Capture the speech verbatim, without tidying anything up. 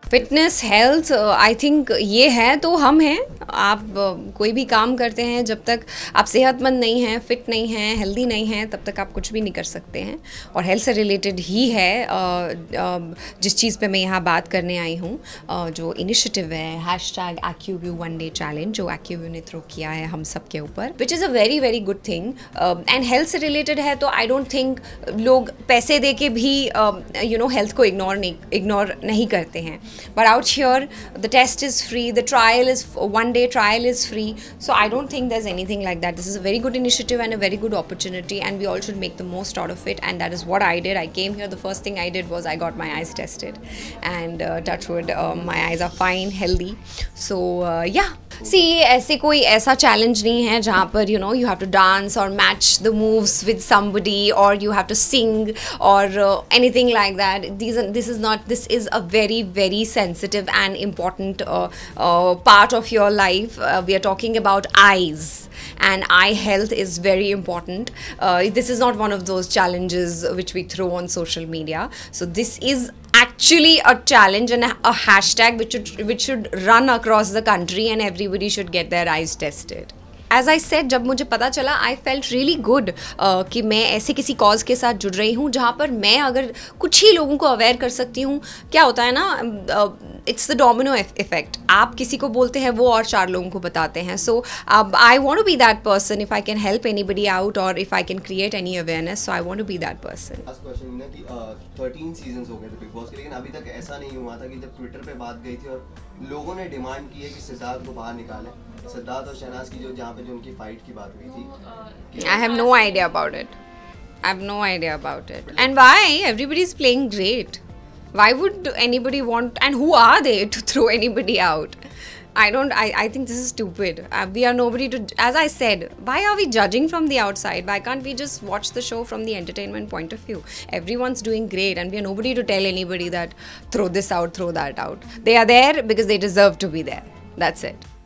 Fitness health I think ये है तो हम हैं। आप uh, कोई भी काम करते हैं, जब तक आप सेहतमंद नहीं हैं, फिट नहीं हैं, हेल्दी नहीं हैं, तब तक आप कुछ भी नहीं कर सकते हैं। और हेल्थ से रिलेटेड ही है uh, uh, जिस चीज़ पे मैं यहाँ बात करने आई हूँ, uh, जो इनिशिएटिव है hash tag Acuvue one day challenge, जो एक्यूव्यू ने थ्रो किया है हम सब के ऊपर, which is a very very good thing. And health से रिलेटेड है तो आई डोंट थिंक लोग पैसे दे के भी यू नो हेल्थ को इग्नोर नहीं इग्नोर नहीं करते हैं। But out here, the test is free, the trial is, one day trial is free. So I don't think there's anything like that. This is a very good initiative and a very good opportunity, and we all should make the most out of it. And that is what I did. I came here, the first thing I did was I got my eyes tested. And uh, touch wood, uh, my eyes are fine, healthy. So uh, yeah. सी ऐसे कोई ऐसा challenge नहीं है जहाँ पर you know you have to dance और match the moves with somebody और you have to sing और anything like that. This is not this is a very very sensitive and important part of your life. We are talking about eyes and eye health is very important. Uh, this is not one of those challenges which we throw on social media. So this is actually a challenge and a, a hashtag which should which should run across the country and everybody should get their eyes tested. As I said, जब मुझे पता चला I felt really good uh, कि मैं ऐसे किसी cause के साथ जुड़ रही हूँ जहाँ पर मैं अगर कुछ ही लोगों को अवेयर कर सकती हूँ। क्या होता है ना, इट्स द डोमिनो इफेक्ट। आप किसी को बोलते हैं वो और चार लोगों को बताते हैं। So I want to be that person if I can help anybody out और if I can create any awareness. So I want to be that person. Last question है कि थर्टीन सीजन्स हो गए थे बिग बॉस के, लेकिन अभी तक ऐसा नहीं हुआ था कि जब ट्विटर पे बात गई थी और लोगों ने डिमांड की है कि सिद्धार्थ को बाहर निकालें। सिद्धार्थ और शहनाज की जो जहाँ पे जो उनकी फाइट की बात हुई थी, I have no idea about it. I have no idea about it. And why? Everybody is playing great. Why would anybody want, and who are they to throw anybody out? I don't, I, I think this is stupid. Uh, we are nobody to, as I said, why are we judging from the outside? Why can't we just watch the show from the entertainment point of view? Everyone's doing great and we are nobody to tell anybody that throw this out, throw that out. They are there because they deserve to be there. That's it.